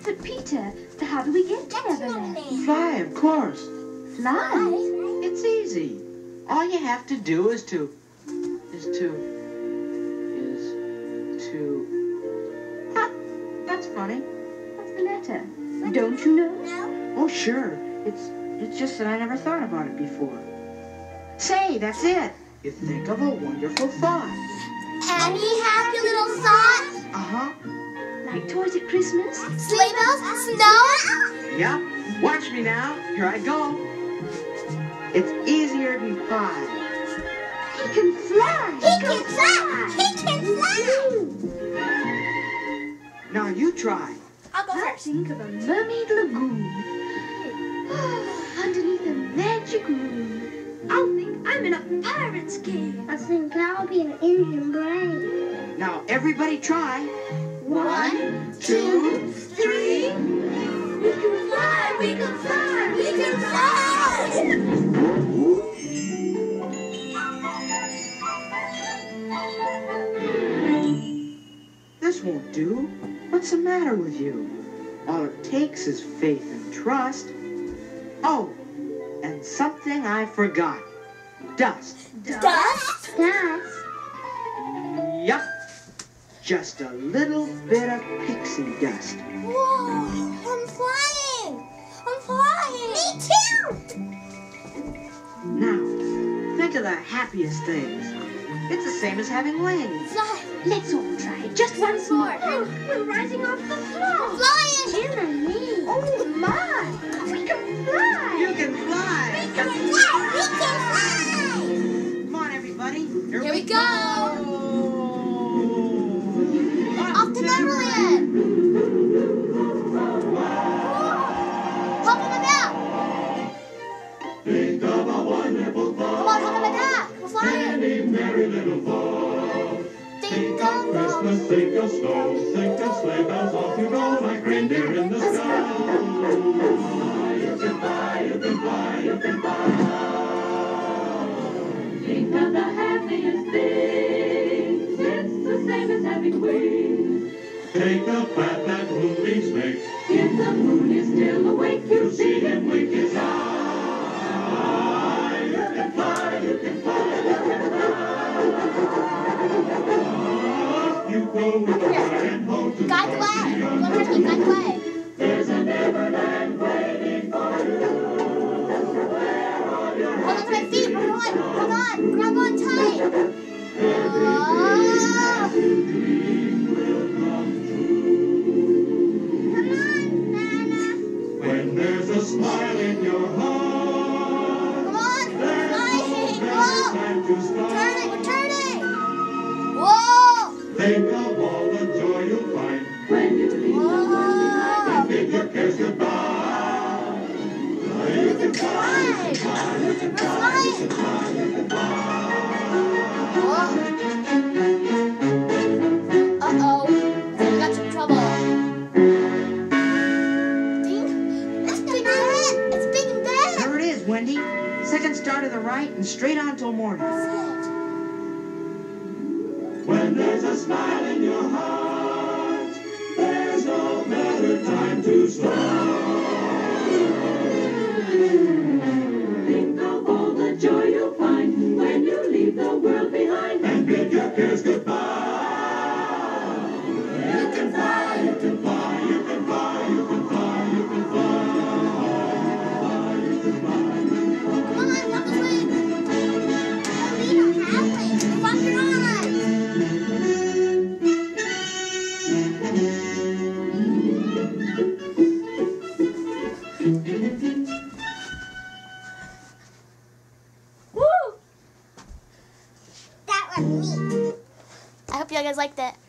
But Peter, how do we get to Neverland? Fly, of course. Fly? It's easy. All you have to do is to... Ha! That's funny. What's the matter? Don't you know? Oh, sure. It's just that I never thought about it before. Say, that's it. You think of a wonderful thought. Any happy little thought? Uh-huh. Like toys at Christmas? Sleigh bells? Snow? Yep. Watch me now. Here I go. It's easier than pie. He can fly! He can fly! He can fly! Now you try. I'll go I first. think of a mermaid lagoon. Underneath a magic moon. I'll think I'm in a pirate's cave. I think I'll be an Indian brave. Now everybody try. 1, 2, 3. We can fly! We can fly! We can fly! This won't do. What's the matter with you? All it takes is faith and trust. Oh, and something I forgot. Dust. Dust? Dust? Yup. Just a little bit of pixie dust. Whoa! I'm flying! I'm flying! Me too! Now, think of the happiest things. It's the same as having wings. Fly! Let's all try it just once more. We're rising off the floor. Flying! Jim and me. Oh, my. We can fly. You can fly. We can fly! We can fly! Come on, everybody. Here we go. Off Off to Neverland! Hop on the back! Think of a wonderful Come on, thought. hop on the back! We're flying! Any merry little fall. Think of Christmas, think of snow, think of sleigh bells, off you go like reindeer in the sky. You can fly, you can fly, you can fly. Think of the happiest things. It's the same as having wings. Take the path that moonbeams make. If the moon is still awake, You you see him wink his eye. You can fly, you can fly, you can fly. Off you go with a flying home to Guide the way! Come on, Ricky, guide the way! There's a Neverland waiting for you. Hold on to my feet! Hold on! Hold on! Grab on tight! Oh. Come on, Nana! When there's a smile in your heart, Come on! there's Flying! no Whoa! time to stop. Turning! We're turning! Whoa! Think of all the joy you'll find. when you leave the world behind. Whoa! Bid your cares goodbye. We can fly! We're flying! Whoa! Uh-oh. I think we got some trouble. Ding! It's big and dead! It's big and dead! There it is, Wendy. Second star to the right and straight on till morning. When there's a smile in your heart, there's no better time to start. Think of all the joy you'll find when you leave the world behind. And bid your cares goodbye. You can fly, you can fly, you can fly, you can fly, you can fly. You can fly, you can fly. Come on, walk this way! Oh, we don't have wings! We're walking on! Woo! That was neat. I hope you guys liked it.